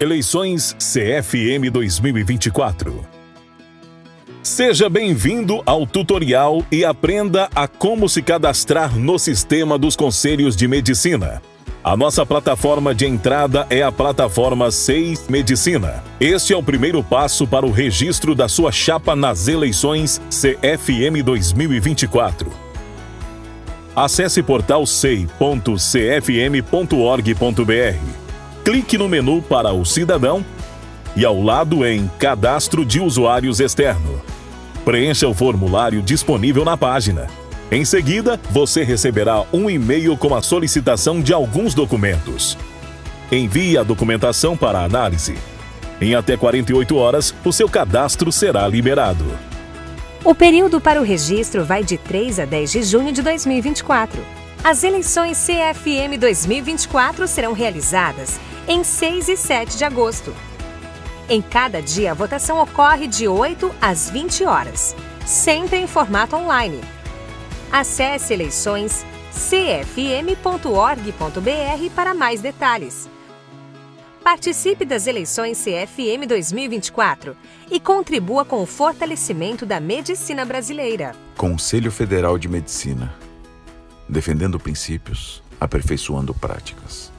Eleições CFM 2024. Seja bem-vindo ao tutorial e aprenda a como se cadastrar no sistema dos Conselhos de Medicina. A nossa plataforma de entrada é a plataforma SEI Medicina. Este é o primeiro passo para o registro da sua chapa nas eleições CFM 2024. Acesse portal sei.cfm.org.br. Clique no menu para o cidadão e ao lado em Cadastro de Usuários Externo. Preencha o formulário disponível na página. Em seguida, você receberá um e-mail com a solicitação de alguns documentos. Envie a documentação para análise. Em até 48 horas, o seu cadastro será liberado. O período para o registro vai de 3 a 10 de junho de 2024. As eleições CFM 2024 serão realizadas em 6 e 7 de agosto. Em cada dia, a votação ocorre de 8 às 20 horas, sempre em formato online. Acesse eleições.cfm.org.br para mais detalhes. Participe das eleições CFM 2024 e contribua com o fortalecimento da medicina brasileira. Conselho Federal de Medicina. Defendendo princípios, aperfeiçoando práticas.